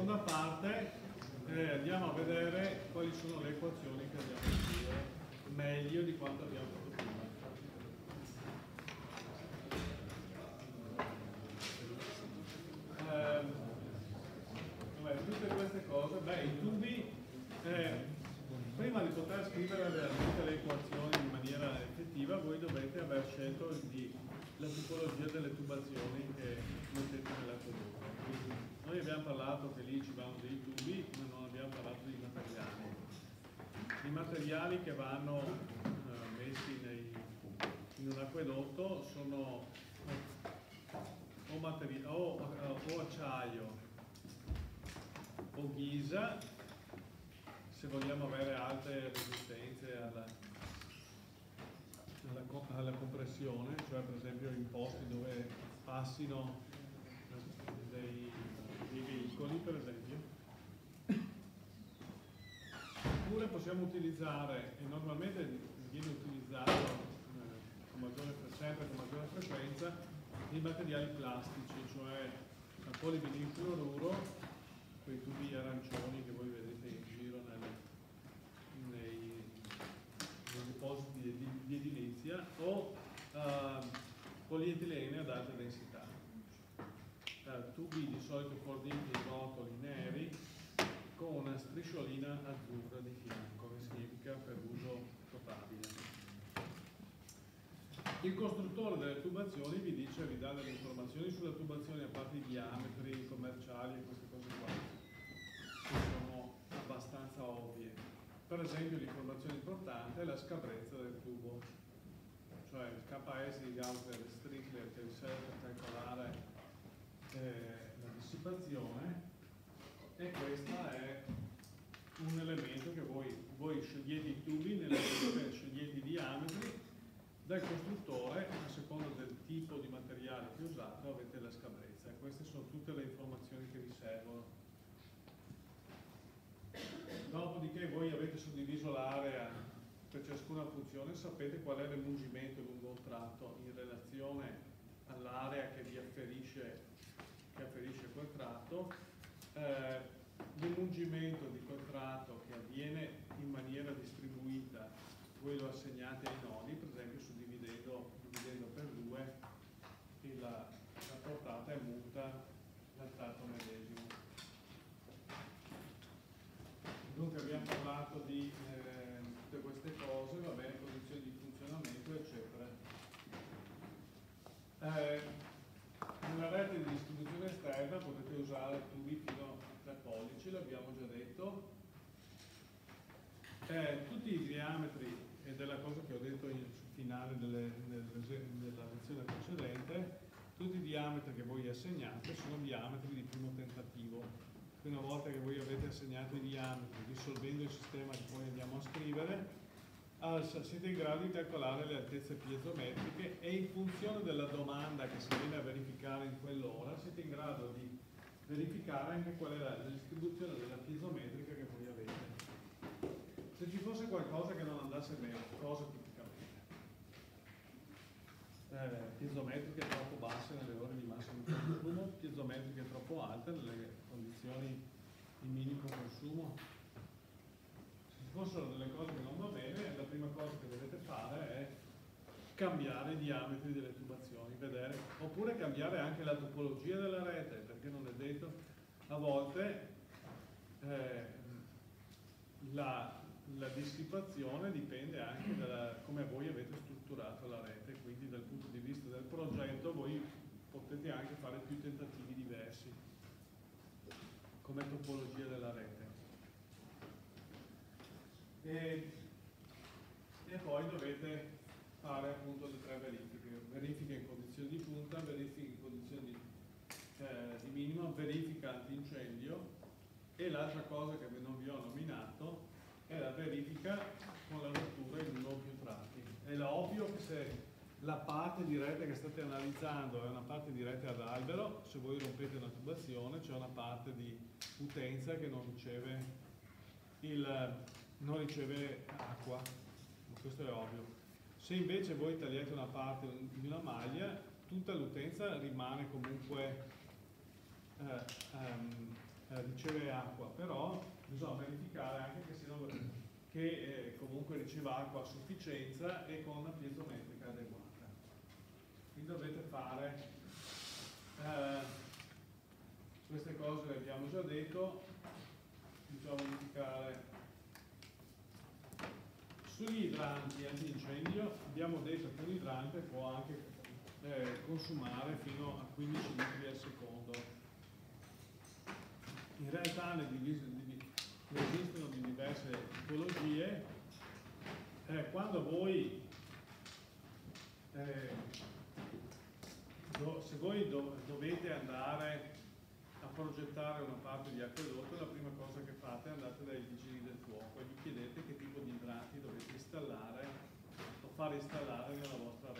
seconda parte andiamo a vedere quali sono le equazioni che andiamo a scrivere meglio di quanto abbiamo fatto prima. Tutte queste cose, i tubi, prima di poter scrivere veramente le equazioni in maniera effettiva, voi dovete aver scelto la tipologia delle tubazioni che mettete nell'acquedotto. Noi abbiamo parlato che lì ci vanno dei tubi, ma non abbiamo parlato di materiali. I materiali che vanno messi in un acquedotto sono o acciaio o ghisa, se vogliamo avere alte resistenze alla compressione, cioè per esempio in posti dove passino dei veicoli, per esempio. Oppure possiamo utilizzare, e normalmente viene utilizzato sempre con maggiore frequenza, dei materiali plastici, cioè polivinilcloruro, quei tubi arancioni che voi vedete in giro nei depositi di edilizia, o polietilene ad alta densità. Tubi di solito forniti in rotoli neri con una strisciolina azzurra di fianco, che significa per uso potabile. Il costruttore delle tubazioni vi dà delle informazioni sulla tubazione a parte i diametri commerciali e queste cose qua, che sono abbastanza ovvie. Per esempio l'informazione importante è la scabrezza del tubo, cioè il KS di Gauss-Strickler che vi serve per calcolare la dissipazione, e questo è un elemento che voi scegliete i tubi, scegliete i diametri. Dal costruttore, a seconda del tipo di materiale che usate, avete la scabrezza, e queste sono tutte le informazioni che vi servono. Dopodiché voi avete suddiviso l'area per ciascuna funzione, sapete qual è l'emungimento lungo un tratto in relazione all'area che vi afferisce quel tratto. L'emungimento di quel tratto che avviene in maniera distribuita, voi lo assegnate ai nodi, per esempio dividendo per 2, e la portata è muta dal tratto medesimo. Dunque abbiamo parlato di tutte queste cose, va bene, condizioni di funzionamento, eccetera. Nella rete di distribuzione esterna potete usare tubi fino a 3 pollici, l'abbiamo già detto. Tutti i diametri, ed è la cosa che ho detto sul finale della lezione precedente, tutti i diametri che voi assegnate sono diametri di primo tentativo. Una volta che voi avete assegnato i diametri, risolvendo il sistema che poi andiamo a scrivere, siete in grado di calcolare le altezze piezometriche, e in funzione della domanda che si viene a verificare in quell'ora siete in grado di verificare anche qual è la distribuzione della piezometrica che voi avete. Se ci fosse qualcosa che non andasse bene, cosa tipicamente? Piezometriche troppo basse nelle ore di massimo consumo, piezometriche troppo alte nelle condizioni di minimo consumo. Se ci fossero delle cose che non va bene, la prima cosa che dovete fare è cambiare i diametri delle tubazioni, vedere, oppure cambiare anche la topologia della rete, perché non è detto, a volte la dissipazione dipende anche da come voi avete strutturato la rete, quindi dal punto di vista del progetto voi potete anche fare più tentativi diversi come topologia della rete. E poi dovete fare appunto le 3 verifiche in condizioni di punta, verifiche in condizioni di minima, verifica antincendio, e l'altra cosa che non vi ho nominato è la verifica con la rottura in uno o più tratti. È ovvio che se la parte di rete che state analizzando è una parte di rete ad albero, se voi rompete una tubazione c'è una parte di utenza che non riceve acqua, questo è ovvio. Se invece voi tagliate una parte di una maglia, tutta l'utenza rimane comunque riceve acqua, però bisogna verificare anche che comunque riceva acqua a sufficienza e con una piezometrica adeguata. Quindi dovete fare queste cose, le abbiamo già detto. Bisogna verificare sugli idranti antincendio. Abbiamo detto che un idrante può anche consumare fino a 15 litri al secondo. In realtà ne esistono di diverse tipologie. Quando voi se voi dovete andare a progettare una parte di acquedotto, la prima cosa che fate è andate dai vigili del fuoco e gli chiedete che tipo di idranti dovete installare o fare installare nella vostra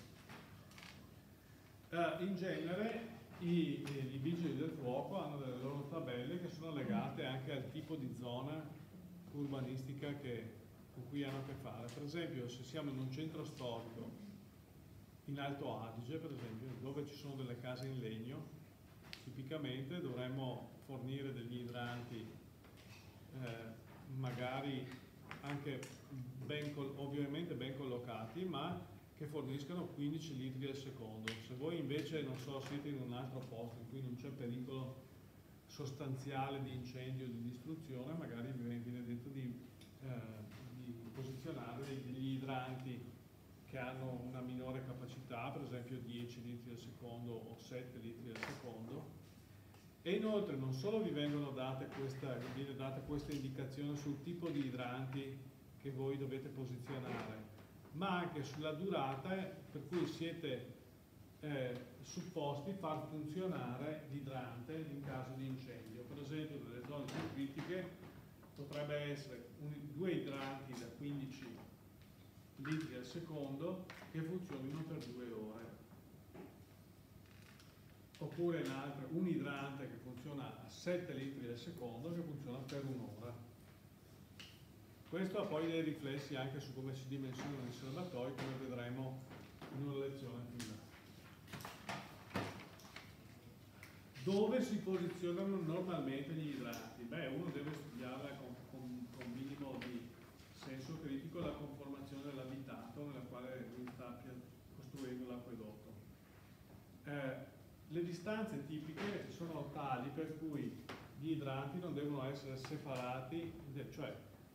rete. In genere i vigili del fuoco hanno delle loro tabelle che sono legate anche al tipo di zona urbanistica con cui hanno a che fare. Per esempio, se siamo in un centro storico in Alto Adige, per esempio, dove ci sono delle case in legno, tipicamente dovremmo fornire degli idranti magari anche ovviamente ben collocati, ma che forniscano 15 litri al secondo. Se voi invece, non so, siete in un altro posto in cui non c'è pericolo sostanziale di incendio o di distruzione, magari vi viene detto di posizionare degli idranti che hanno una minore capacità, per esempio 10 litri al secondo o 7 litri al secondo. E inoltre non solo vi viene data questa indicazione sul tipo di idranti che voi dovete posizionare, ma anche sulla durata per cui siete supposti far funzionare l'idrante in caso di incendio. Per esempio, nelle zone più critiche potrebbe essere due idranti da 15 litri al secondo che funzionino per 2 ore, oppure un idrante che funziona a 7 litri al secondo che funziona per un'ora. Questo ha poi dei riflessi anche su come si dimensionano i serbatoi, come vedremo in una lezione più in là. Dove si posizionano normalmente gli idranti? Beh, uno deve studiarla con minimo di senso critico la conformazione dell'abitato nella quale lui sta costruendo l'acquedotto. Le distanze tipiche sono tali per cui gli idranti non devono essere separati, cioè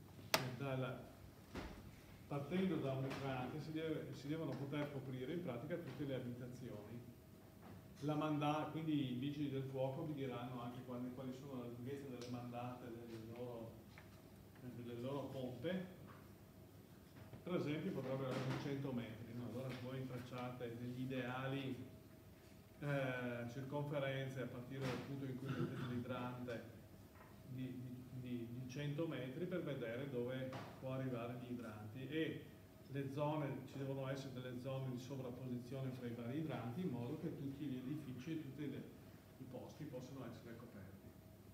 partendo da un idrante si devono poter coprire in pratica tutte le abitazioni. Quindi i vigili del fuoco vi diranno anche quali sono la lunghezza delle mandate delle loro pompe. Per esempio potrebbero essere 100 metri, no? Allora voi tracciate degli ideali circonferenze a partire dal punto in cui mettete l'idrante di 100 metri per vedere dove può arrivare gli idranti, e ci devono essere delle zone di sovrapposizione fra i vari idranti in modo che tutti gli edifici e tutti i posti possano essere coperti.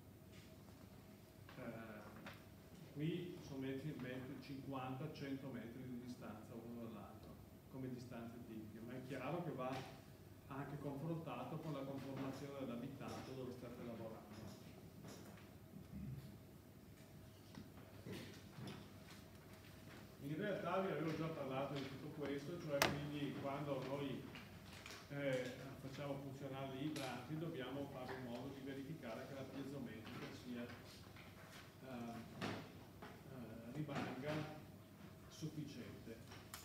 Qui sono messi 50-100 metri di distanza uno dall'altro come distanze tipiche, ma è chiaro che va anche confrontato con la conformazione dell'abitato dove state lavorando. In realtà vi avevo già parlato di tutto questo, cioè quindi quando noi facciamo funzionare gli idranti dobbiamo fare in modo di verificare che la piezometrica rimanga sufficiente.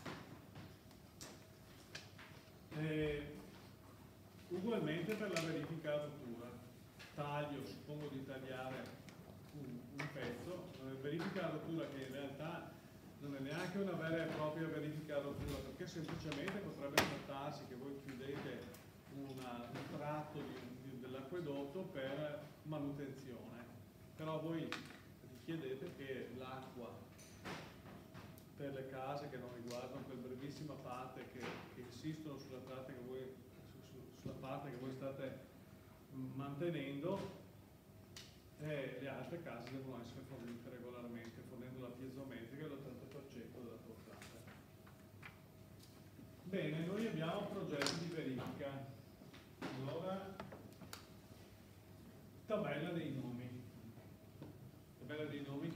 Ugualmente per la verifica a rottura, taglio, suppongo di tagliare un pezzo, verifica a rottura che in realtà non è neanche una vera e propria verifica a rottura, perché semplicemente potrebbe trattarsi che voi chiudete un tratto dell'acquedotto per manutenzione, però voi richiedete che l'acqua per le case che non riguardano quella brevissima parte che insistono sulla parte che voi state mantenendo, le altre case devono essere fornite regolarmente, fornendo la piezometrica e l'80% della portata. Bene, noi abbiamo progetti di verifica. Allora, tabella dei nomi.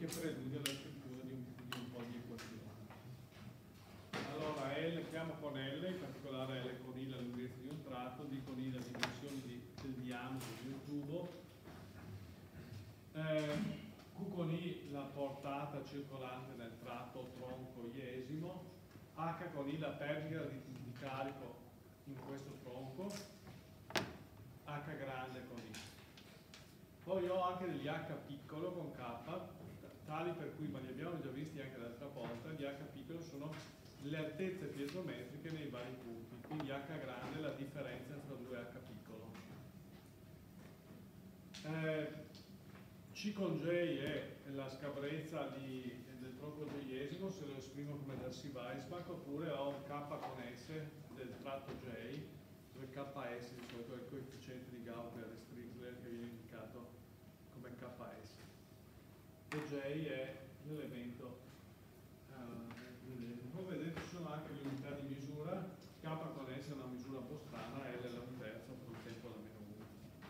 che preludia la scrittura di un po' di equazioni. Allora, L, chiamo con L, in particolare L con I la lunghezza di un tratto, D con I la dimensione del diametro di un tubo, Q con I la portata circolante nel tratto tronco iesimo, H con I la perdita di carico in questo tronco, H grande con I. Poi ho anche degli H piccolo con K, tali per cui, ma li abbiamo già visti anche l'altra volta, gli H piccolo sono le altezze piezometriche nei vari punti, quindi H grande è la differenza tra due H piccolo. C con J è la scabrezza del tronco j-esimo, se lo esprimo come Darcy-Weisbach, oppure ho K con S del tratto J, dove KS di solito è il coefficiente di Gauss-Strickler che viene indicato come KS. E J è l'elemento. Come vedete ci sono anche le unità di misura, K con S è una misura un po' strana, L è la un terzo per un tempo da meno 1.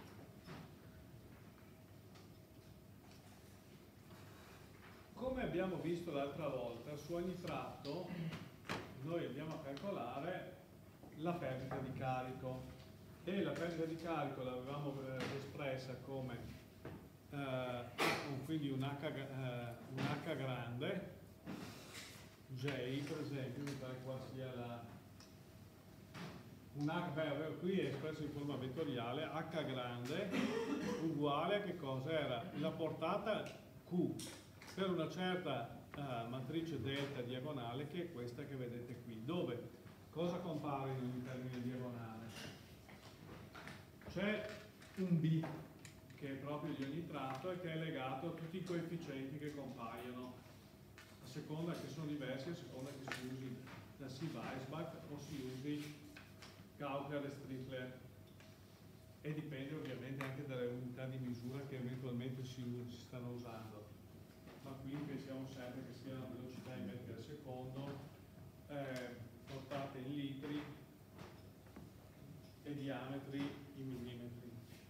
Come abbiamo visto l'altra volta, su ogni tratto noi andiamo a calcolare la perdita di carico e la perdita di carico l'avevamo espressa come quindi un H grande, J per esempio, mi pare qua sia qui è espresso in forma vettoriale, H grande uguale a che cosa era? La portata Q per una certa matrice delta diagonale, che è questa che vedete qui, dove cosa compare in un termine diagonale? C'è un B che è proprio di ogni tratto e che è legato a tutti i coefficienti che compaiono, a seconda che sono diversi, a seconda che si usi Darcy-Weisbach o si usi Gaukler e Strickler, e dipende ovviamente anche dalle unità di misura che eventualmente si stanno usando. Ma qui pensiamo sempre che sia la velocità in metri al secondo, portate in litri e diametri in millimetri.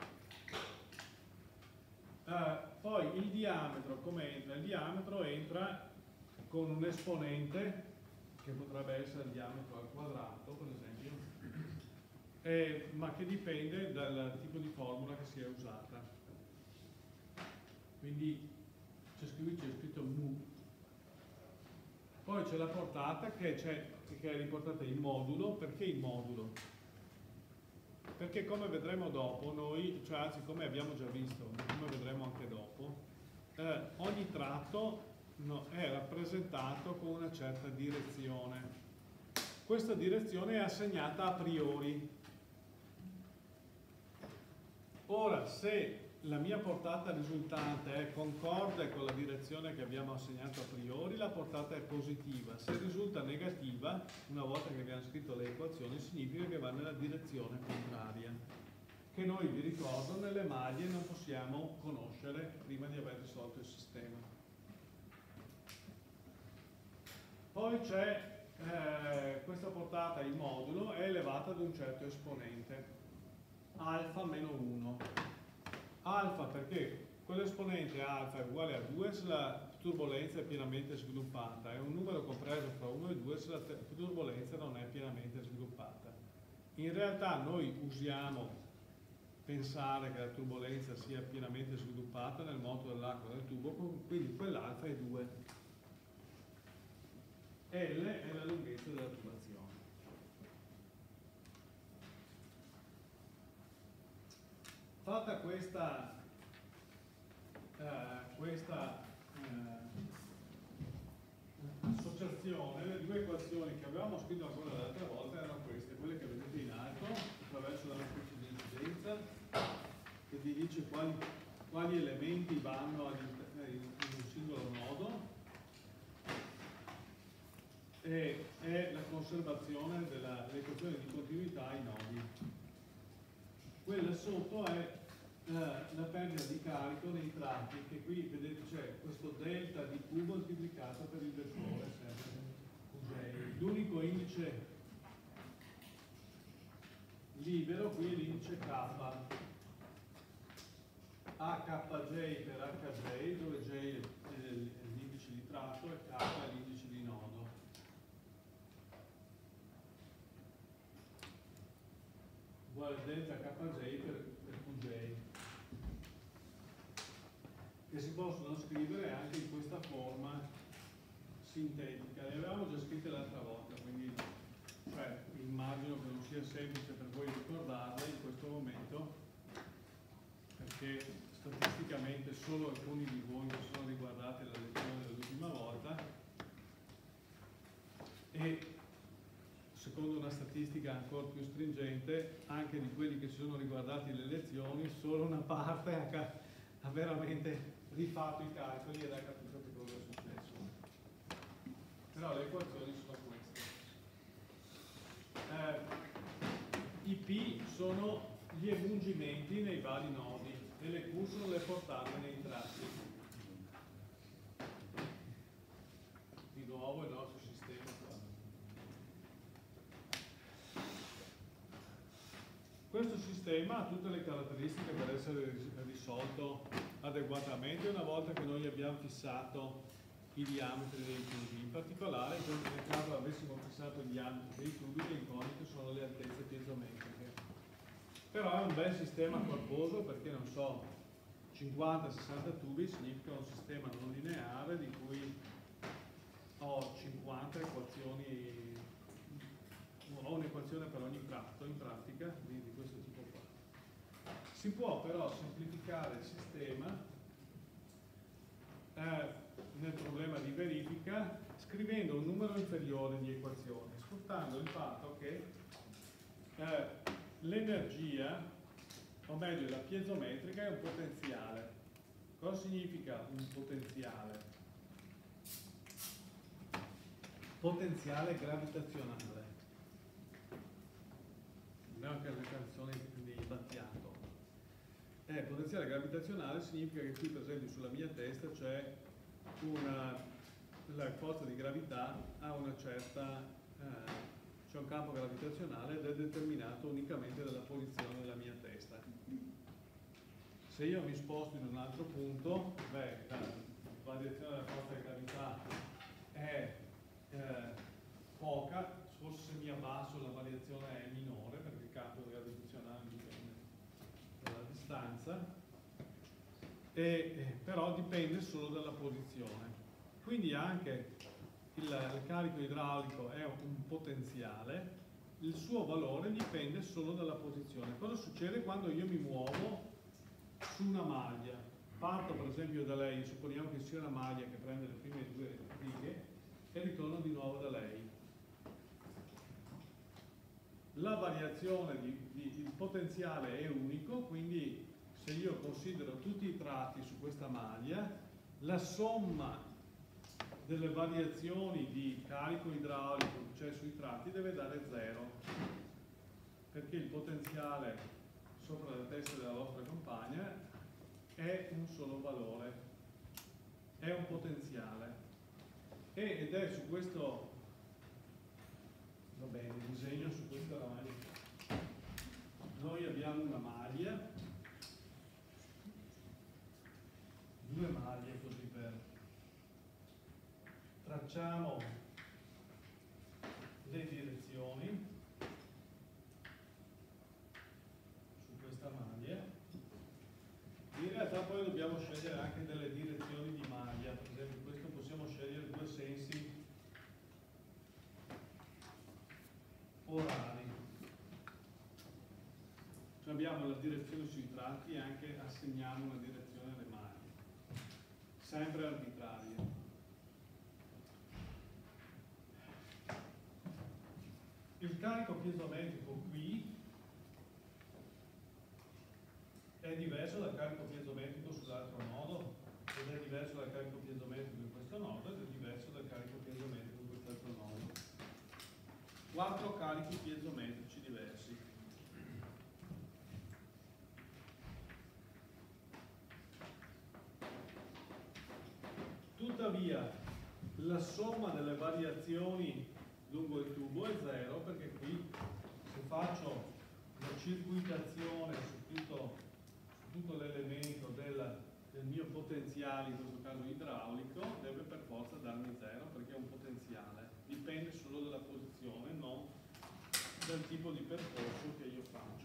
Poi il diametro, come entra? Il diametro entra con un esponente che potrebbe essere il diametro al quadrato, per esempio, ma che dipende dal tipo di formula che si è usata. Quindi c'è scritto mu. Poi c'è la portata che è riportata in modulo. Perché in modulo? Perché come vedremo dopo noi, cioè anzi come abbiamo già visto, come vedremo anche dopo, ogni tratto è rappresentato con una certa direzione. Questa direzione è assegnata a priori. Ora, se la mia portata risultante è concorde con la direzione che abbiamo assegnato a priori, la portata è positiva. Se risulta negativa, una volta che abbiamo scritto le equazioni, significa che va nella direzione contraria, che noi, vi ricordo, nelle maglie non possiamo conoscere prima di aver risolto il sistema. Poi c'è questa portata in modulo, è elevata ad un certo esponente, alfa meno 1. Alfa perché quell'esponente alfa è uguale a 2 se la turbolenza è pienamente sviluppata, è un numero compreso fra 1 e 2 se la turbolenza non è pienamente sviluppata. In realtà noi usiamo pensare che la turbolenza sia pienamente sviluppata nel moto dell'acqua nel tubo, quindi quell'alfa è 2. L è la lunghezza della tubazione. Fatta questa associazione, le due equazioni che avevamo scritto ancora l'altra volta erano queste, quelle che vedete in alto, attraverso la matrice di incidenza, che vi dice quali elementi vanno in un singolo nodo, e è la conservazione dell'equazione di continuità ai nodi. Quella sotto è la perdita di carico nei tratti, che qui vedete c'è questo delta di Q moltiplicato per il vettore sempre. L'unico indice libero qui è l'indice K, H KJ per HJ, dove J è l'indice di tratto e K è l'indice di nodo. Uguale delta KJ per QJ. Che si possono scrivere anche in questa forma sintetica. Le avevamo già scritte l'altra volta, quindi immagino che non sia semplice per voi ricordarle in questo momento, perché statisticamente solo alcuni di voi si sono riguardati la lezione dell'ultima volta e secondo una statistica ancora più stringente anche di quelli che si sono riguardati le lezioni solo una parte ha veramente rifatto i calcoli ed ha capito che cosa è successo. Però le equazioni sono queste. I P sono gli emungimenti nei vari nodi e le Q sono le portate nei tratti. Di nuovo il nostro sistema qua. Questo sistema ha tutte le caratteristiche per essere risolto adeguatamente una volta che noi abbiamo fissato i diametri dei tubi. In particolare, nel caso avessimo fissato i diametri dei tubi, le incogniche sono le altezze piezometriche. Però è un bel sistema corposo perché, non so, 50-60 tubi significa un sistema non lineare di cui ho 50 equazioni, ho un'equazione per ogni tratto in pratica di questo tipo qua. Si può però semplificare il sistema nel problema di verifica scrivendo un numero inferiore di equazioni, sfruttando il fatto che l'energia, o meglio la piezometrica, è un potenziale. Cosa significa un potenziale? Potenziale gravitazionale. Non anche le canzoni di Battiato. Potenziale gravitazionale significa che qui per esempio sulla mia testa c'è la forza di gravità ha una certa c'è un campo gravitazionale ed è determinato unicamente dalla posizione della mia testa. Se io mi sposto in un altro punto, la variazione della forza di gravità è poca, forse se mi abbasso la variazione è minore perché il campo gravitazionale dipende dalla distanza, però dipende solo dalla posizione. Quindi anche il carico idraulico è un potenziale, il suo valore dipende solo dalla posizione. Cosa succede quando io mi muovo su una maglia? Parto per esempio da lei, supponiamo che sia una maglia che prende le prime due righe e ritorno di nuovo da lei. La variazione il potenziale è unico, quindi se io considero tutti i tratti su questa maglia, la somma delle variazioni di carico idraulico che c'è sui tratti deve dare 0, perché il potenziale sopra la testa della vostra compagna è un solo valore, è un potenziale. Ed è su questo, va bene, disegno su questa maglia. Noi abbiamo una maglia, due maglie così per tracciamo le direzioni su questa maglia. In realtà poi dobbiamo scegliere anche delle direzioni di maglia, per esempio in questo possiamo scegliere due sensi orari. Cioè abbiamo la direzione sui tratti e anche assegniamo una direzione alle maglie, sempre arbitraria. Il carico piezometrico qui è diverso dal carico piezometrico sull'altro nodo, ed è diverso dal carico piezometrico in questo nodo, ed è diverso dal carico piezometrico in quest'altro nodo. 4 carichi piezometrici diversi. Tuttavia, la somma delle variazioni lungo il tubo è 0, perché qui se faccio la circuitazione su tutto l'elemento del potenziale, in questo caso idraulico, deve per forza darmi 0 perché è un potenziale, dipende solo dalla posizione, non dal tipo di percorso che io faccio.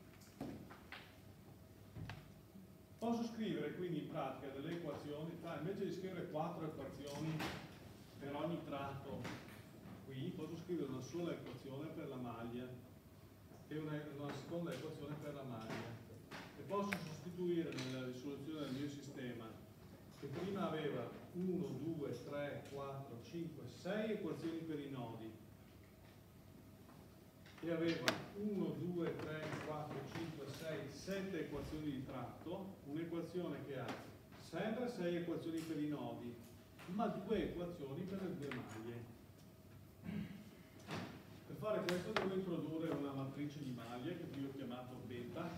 Posso scrivere quindi in pratica delle equazioni, invece di scrivere 4 equazioni per ogni tratto qui, posso scrivere una sola equazione per la maglia e una seconda equazione per la maglia. E posso sostituire nella risoluzione del mio sistema, che prima aveva 1, 2, 3, 4, 5, 6 equazioni per i nodi, e aveva 1, 2, 3, 4, 5, 6, 7 equazioni di tratto, un'equazione che ha sempre 6 equazioni per i nodi, ma 2 equazioni per le 2 maglie. Per fare questo devo introdurre una matrice di maglie che qui ho chiamato beta,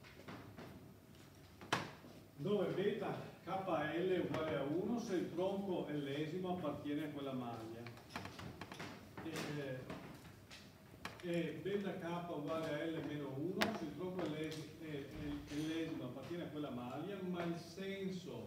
dove beta KL è uguale a 1 se il tronco ennesimo appartiene a quella maglia. E beta K uguale a L meno 1 se il tronco ennesimo appartiene a quella maglia, ma il senso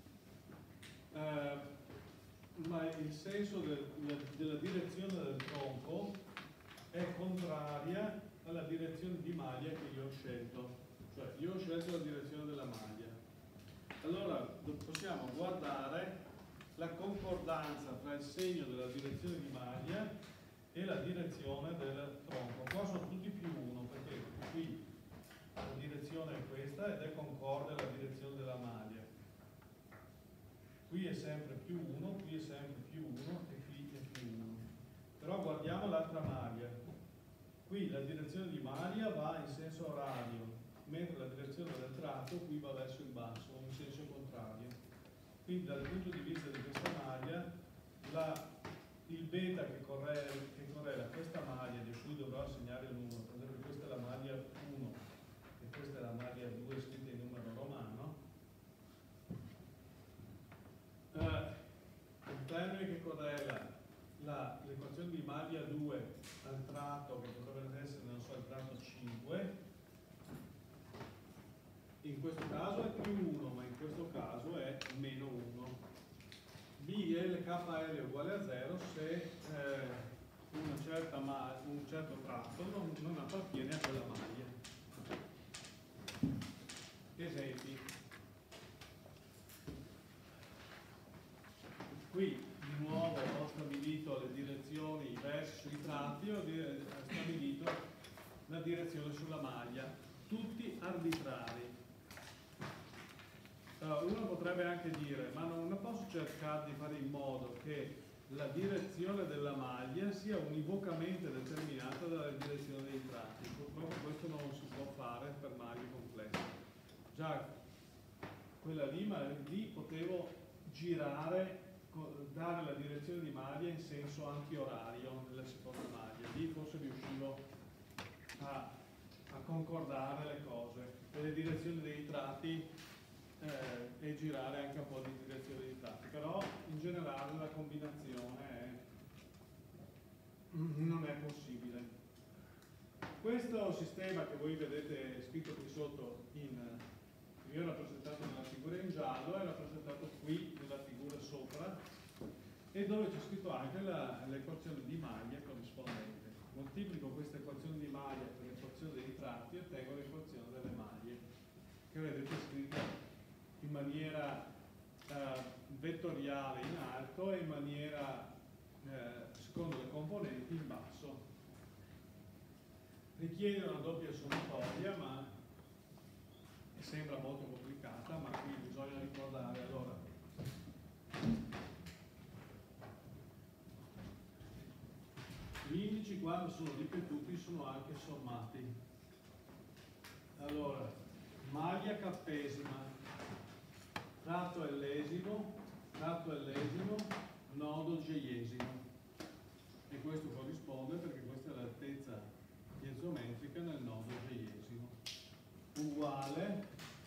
della direzione del tronco è contraria alla direzione di maglia che io ho scelto. Cioè io ho scelto la direzione della maglia. Allora possiamo guardare la concordanza tra il segno della direzione di maglia e la direzione del tronco. Qua sono tutti più 1 perché qui la direzione è questa ed è concorde alla direzione della maglia. Qui è sempre più 1, qui è sempre più 1 e qui è più 1. Però guardiamo l'altra maglia. Qui la direzione di maglia va in senso orario, mentre la direzione del tratto qui va verso il basso, in senso contrario. Quindi dal punto di vista di questa maglia, il beta che correla questa maglia, di cui dovrò assegnare il numero, per esempio questa è la maglia 1 e questa è la maglia 2 scritta in numero romano, il termine che correla l'equazione di maglia 2 al tratto, che potrebbe essere, non so, il tratto 5, in questo caso è più 1, ma in questo caso è meno 1. BLKL è uguale a 0 se un certo tratto non appartiene a quella maglia. Esempi. Qui di nuovo ho stabilito le direzioni verso i tratti, ho stabilito la direzione sulla maglia, tutti arbitrari. Uno potrebbe anche dire, ma non posso cercare di fare in modo che la direzione della maglia sia univocamente determinata dalla direzione dei tratti. Purtroppo questo non si può fare per maglie complesse. Già quella lì, ma lì potevo girare, dare la direzione di maglia in senso antiorario nella seconda maglia. Lì forse riuscivo a concordare le cose. E le direzioni dei tratti e girare anche un po' di direzione di tratti, però in generale la combinazione non è possibile. Questo sistema che voi vedete scritto qui sotto io ho rappresentato nella figura in giallo e rappresentato qui nella figura sopra, e dove c'è scritto anche l'equazione di maglia corrispondente. Moltiplico questa equazione di maglia per l'equazione dei tratti e ottengo l'equazione delle maglie, che vedete scritta in maniera vettoriale in alto e in maniera secondo le componenti in basso. Richiede una doppia sommatoria, ma sembra molto complicata, ma qui bisogna ricordare. Allora, gli indici quando sono ripetuti sono anche sommati. Allora, maglia cappesima, tratto ellesimo, nodo geiesimo. E questo corrisponde perché questa è l'altezza piezometrica nel nodo geiesimo. Uguale,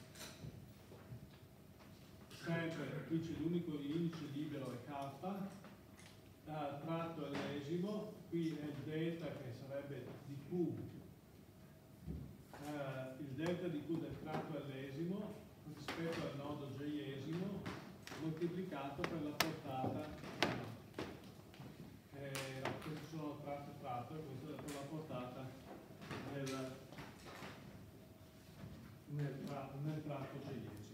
sempre qui c'è l'unico indice libero è K, tratto ellesimo, qui è il delta che sarebbe di Q, il delta di Q del tratto ellesimo rispetto al nodo geiesimo moltiplicato per la portata, questi sono tratto e questo è per la portata nel tratto ciliegimo.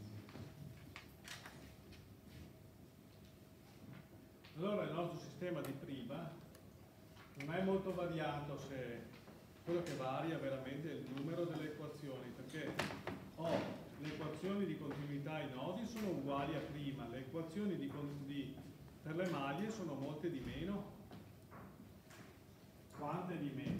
Allora il nostro sistema di prima non è molto variato, se quello che varia veramente è il numero delle equazioni, perché le equazioni di continuità ai nodi sono uguali a prima, le equazioni per le maglie sono molte di meno. Quante di meno?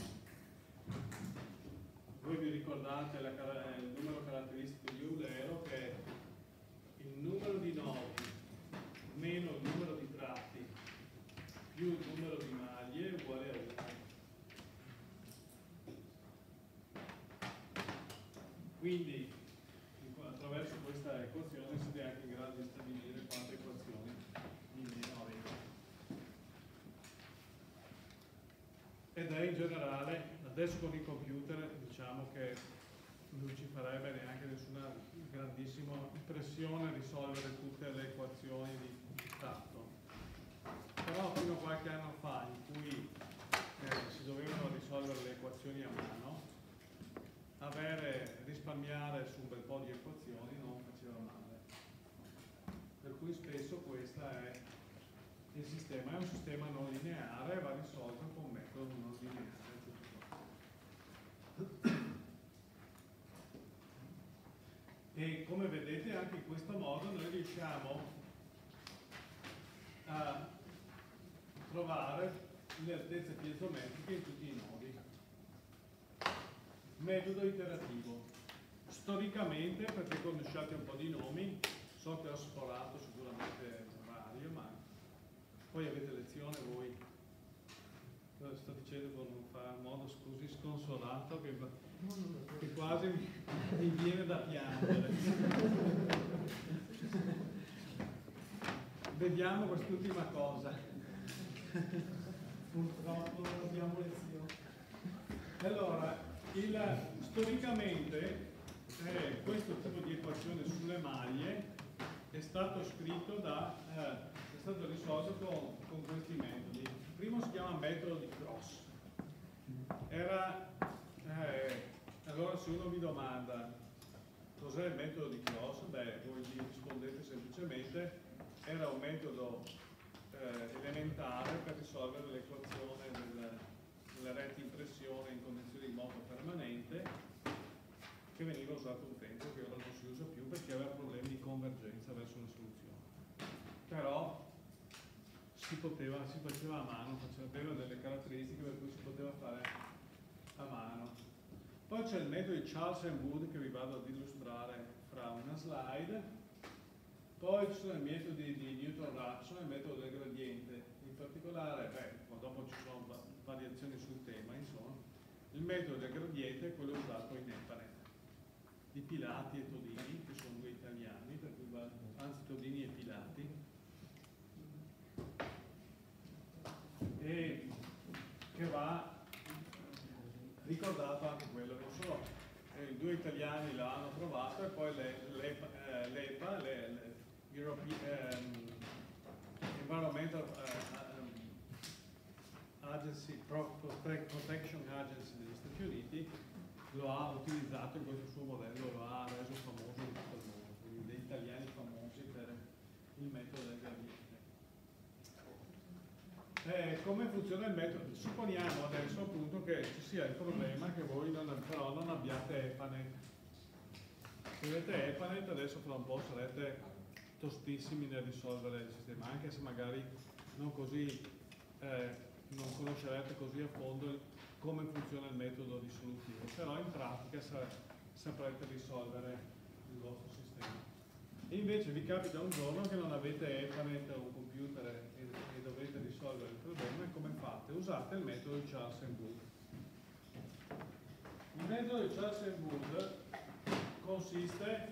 Voi vi ricordate il numero caratteristico di Eulero, che è il numero di nodi meno il numero di tratti più il numero di maglie uguale a 1. Quindi attraverso questa equazione siete anche in grado di stabilire quante equazioni di meno avete. Ed è in generale, adesso con i computer diciamo che non ci farebbe neanche nessuna grandissima impressione risolvere tutte le equazioni di tratto. Però fino a qualche anno fa, in cui si dovevano risolvere le equazioni a mano, risparmiare su un bel po' di equazioni non faceva male. Per cui spesso questo è il sistema, è un sistema non lineare e va risolto con un metodo non lineare. E come vedete anche in questo modo noi riusciamo a trovare le altezze piezometriche in tutti i nodi. Metodo iterativo. Storicamente, perché conosciate un po' di nomi, so che ho sforato sicuramente vario, ma poi avete lezione voi. Lo sto dicendo con un modo così sconsolato che quasi mi viene da piangere. Vediamo quest'ultima cosa. Purtroppo non abbiamo lezione. Allora, storicamente questo tipo di equazione sulle maglie è stato scritto è stato risolto con questi metodi. Il primo si chiama metodo di Cross. Allora se uno vi domanda cos'è il metodo di Cross, voi gli rispondete semplicemente era un metodo elementare per risolvere l'equazione delle rette in pressione in condizioni di moto permanente, che veniva usato un tempo, che ora non si usa più perché aveva problemi di convergenza verso una soluzione. Però si faceva a mano, aveva delle caratteristiche per cui si poteva fare a mano. Poi c'è il metodo di Charles and Wood che vi vado ad illustrare fra una slide. Poi ci sono i metodi di Newton-Raphson e il metodo del gradiente. In particolare, dopo ci sono variazioni sul tema, insomma. Il metodo del gradiente è quello usato in EPANET di Pilati e Todini, che sono due italiani, per cui anzi Todini e Pilati, e che va ricordato anche quello, non solo due italiani l'hanno trovato e poi l'EPA, Environmental Agency, Protection Agency degli Stati Uniti, lo ha utilizzato in questo suo modello, lo ha reso famoso in tutto il mondo, quindi degli italiani famosi per il metodo del gradiente. Come funziona il metodo? Supponiamo adesso appunto che ci sia il problema che voi però non abbiate EPANET. Se avete EPANET adesso fra un po' sarete tostissimi nel risolvere il sistema, anche se magari non conoscerete così a fondo come funziona il metodo risolutivo, però in pratica saprete risolvere il vostro sistema. E invece vi capita un giorno che non avete EPANET o un computer e dovete risolvere il problema, e come fate? Usate il metodo di Charles and Wood. Il metodo di Charles and Wood consiste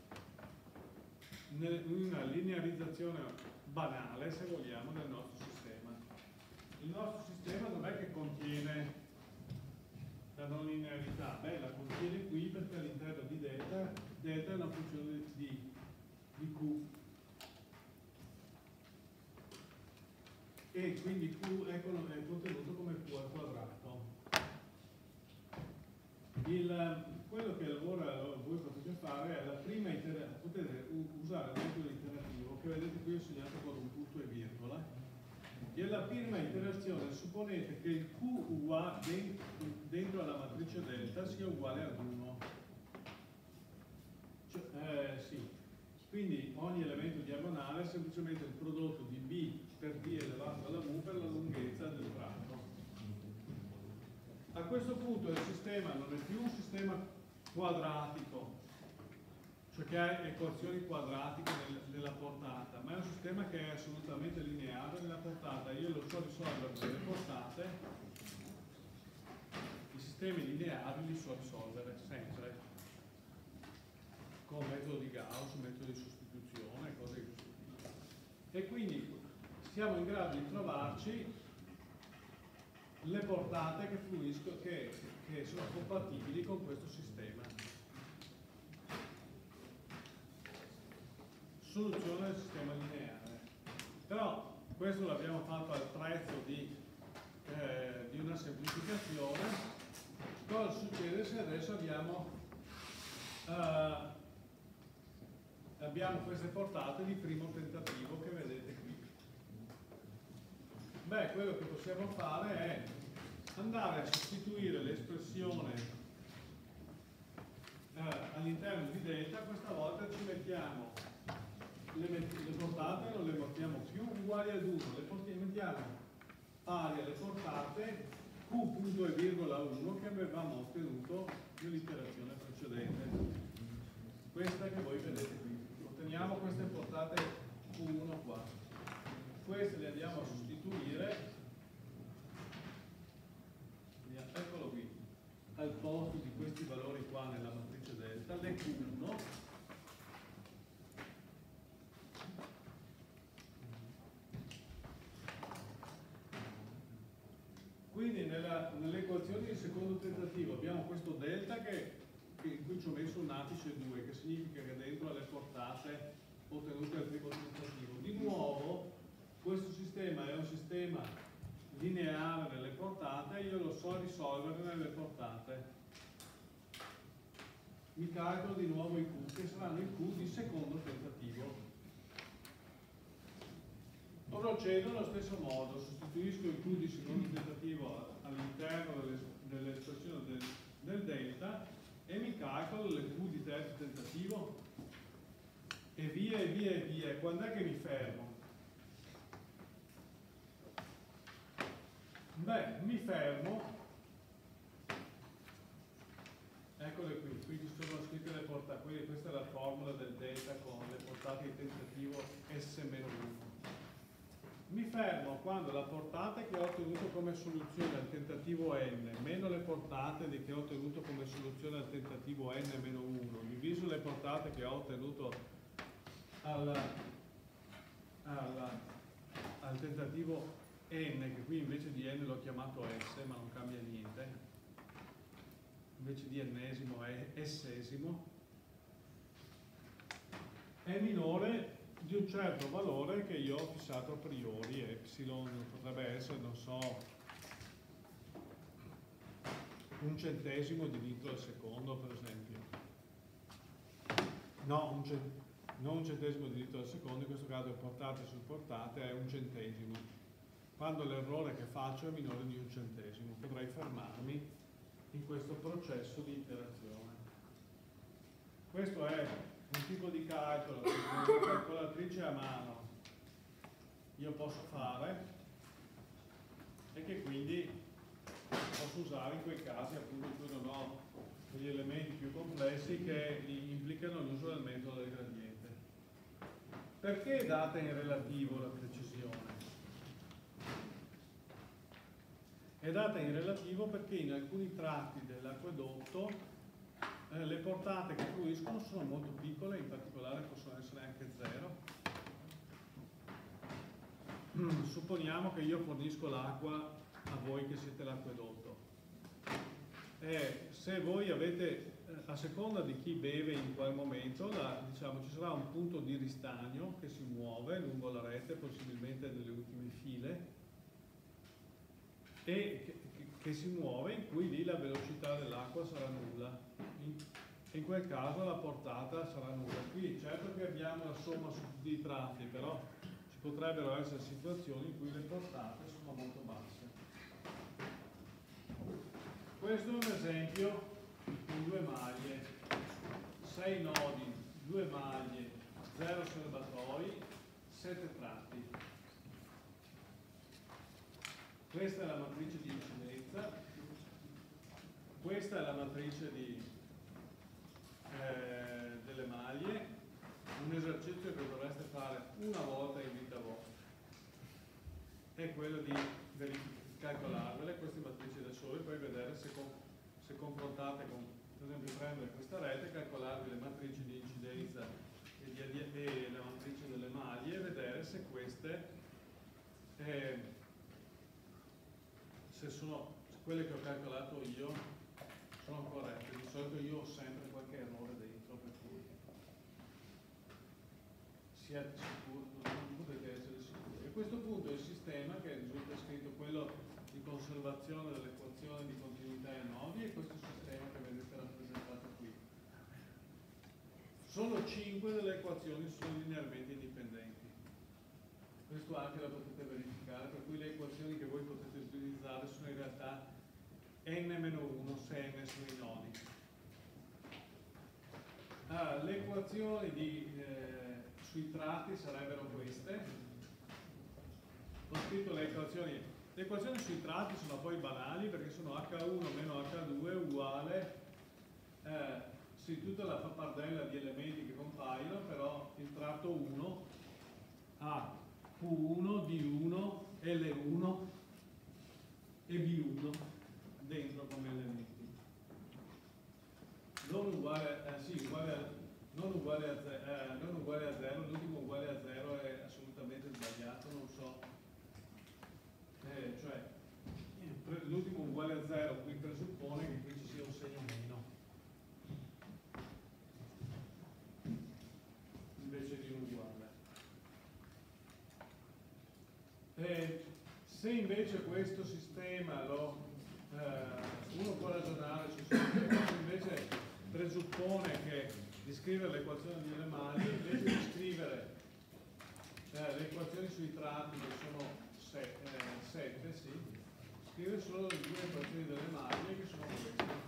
in una linearizzazione banale, se vogliamo, del nostro sistema. Il nostro sistema dov'è che contiene la non linearità? La contiene qui, perché all'interno di delta è una funzione di Q. quindi Q è contenuto come Q al quadrato. Quello che voi potete fare è la prima potete usare il metodo iterativo che vedete qui ho segnato con un punto e virgola. E alla prima iterazione supponete che il Q dentro alla matrice delta sia uguale ad 1. Sì. Quindi ogni elemento diagonale è semplicemente il prodotto di B per D elevato alla mu per la lunghezza del tratto. A questo punto il sistema non è più un sistema quadratico, cioè che ha equazioni quadratiche nella portata, ma è un sistema che è assolutamente lineare nella portata. Io lo so risolvere nelle portate, i sistemi lineari li so risolvere sempre con metodo di Gauss, metodo di sostituzione, cose di questo tipo. E quindi siamo in grado di trovarci le portate che sono compatibili con questo sistema. Soluzione del sistema lineare. Però questo l'abbiamo fatto al prezzo di una semplificazione. Cosa succede se adesso abbiamo queste portate di primo tentativo che vedete qui? Beh, quello che possiamo fare è andare a sostituire l'espressione all'interno di delta. Questa volta ci mettiamo le portate, non le mettiamo più uguali ad 1, le mettiamo pari alle portate q punto e virgola 1 che avevamo ottenuto nell'iterazione precedente. Questa che voi vedete qui. Otteniamo queste portate Q1 qua. Queste le andiamo a sostituire, eccolo qui, al posto di questi valori qua nella matrice delta, le Q1. Quindi nelle equazioni di secondo tentativo abbiamo questo delta in cui ci ho messo un apice 2, che significa che dentro alle portate ottenute al primo tentativo. Di nuovo, questo sistema è un sistema lineare nelle portate e io lo so risolvere nelle portate. Mi calcolo di nuovo i Q, che saranno i Q di secondo tentativo. Procedo allo stesso modo, sostituisco il Q di secondo tentativo all'interno dell'espressione del delta e mi calcolo le Q di terzo tentativo e via e via e via. Quando è che mi fermo? Beh, mi fermo, eccole qui ci sono scritte le portate, questa è la formula del delta con le portate di tentativo S-1. Mi fermo quando la portata che ho ottenuto come soluzione al tentativo n meno le portate che ho ottenuto come soluzione al tentativo n-1 diviso le portate che ho ottenuto al tentativo n, che qui invece di n l'ho chiamato s, ma non cambia niente, invece di ennesimo è essesimo, è minore di un certo valore che io ho fissato a priori. Epsilon potrebbe essere, non so, 1 centesimo di litro al secondo, per esempio. No, non 1 centesimo di litro al secondo, in questo caso portate su portate è 1 centesimo. Quando l'errore che faccio è minore di 1 centesimo, potrei fermarmi in questo processo di iterazione. Questo è un tipo di calcolo che con una calcolatrice a mano io posso fare e che quindi posso usare in quei casi appunto in cui non ho degli elementi più complessi che implicano l'uso del metodo del gradiente. Perché è data in relativo la precisione? È data in relativo perché in alcuni tratti dell'acquedotto le portate che fluiscono sono molto piccole, in particolare possono essere anche 0. Supponiamo che io fornisco l'acqua a voi che siete l'acquedotto. Se voi avete, a seconda di chi beve in quel momento, diciamo, ci sarà un punto di ristagno che si muove lungo la rete, possibilmente nelle ultime file, che si muove, in cui lì la velocità dell'acqua sarà nulla. In quel caso la portata sarà nulla. Qui certo che abbiamo la somma su tutti i tratti, però ci potrebbero essere situazioni in cui le portate sono molto basse. Questo è un esempio con 2 maglie, 6 nodi, 2 maglie, 0 serbatoi, 7 tratti. Questa è la matrice di incidenza, questa è la matrice delle maglie, un esercizio che dovreste fare una volta in vita vostra è quello di calcolarvele queste matrici da sole e poi vedere se confrontate con, per esempio, prendere questa rete, calcolarvi le matrici di incidenza e la matrice delle maglie e vedere se queste se quelle che ho calcolato io sono corrette. Di solito io ho sempre qualche errore dentro, per cui siate sicuri, non potete essere sicuri. A questo punto il sistema che risulta scritto quello di conservazione dell'equazione di continuità ai nodi e questo sistema che vedete rappresentato qui. Solo 5 delle equazioni sono linearmente indipendenti. Questo anche lo potete verificare, per cui le equazioni che voi potete utilizzare sono in realtà n-1 se n sono i nodi. Le equazioni sui tratti sarebbero queste. Ho scritto le equazioni. Le equazioni sui tratti sono poi banali perché sono H1 meno H2 uguale sì, tutta la pappardella di elementi che compaiono, però il tratto 1 ha Q1, D1, L1 e B1 dentro come elementi. Non uguale a 0, l'ultimo uguale a 0 è assolutamente sbagliato, non so. Cioè, l'ultimo uguale a 0 qui presuppone che qui ci sia un segno meno, invece di un uguale. Se invece questo sistema uno può ragionare sul sistema, invece presuppone che di scrivere l'equazione delle maglie, invece di scrivere le equazioni sui tratti che sono 7, sì, scrive solo le 2 equazioni delle maglie che sono queste.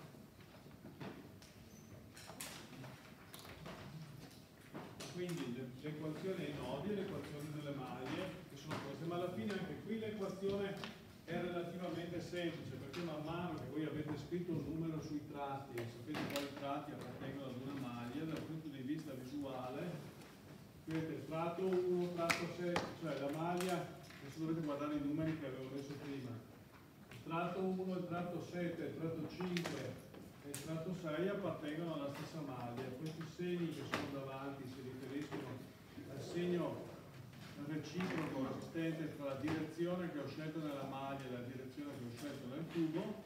Quindi le equazioni ai nodi e le equazioni delle maglie che sono queste, ma alla fine anche qui l'equazione è relativamente semplice perché man mano che voi avete scritto un numero sui tratti e sapete quali tratti appartengono ad una maglia dal punto di vista visuale, vedete tratto 1, tratto 7, cioè la maglia, adesso dovete guardare i numeri che avevo messo prima, il tratto 1, il tratto 7, il tratto 5 e il tratto 6 appartengono alla stessa maglia. Questi segni che sono davanti si riferiscono al segno reciproco esistente tra la direzione che ho scelto nella maglia e la direzione che ho scelto nel tubo,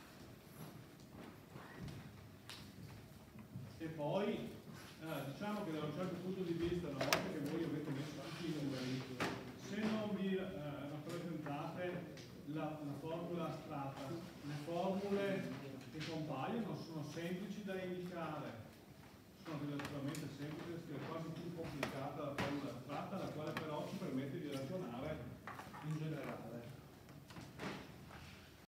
e poi diciamo che da un certo punto di vista, una volta che voi avete messo anche i numeri, se non vi rappresentate la formula astratta, le formule che compaiono sono semplici da indicare, sono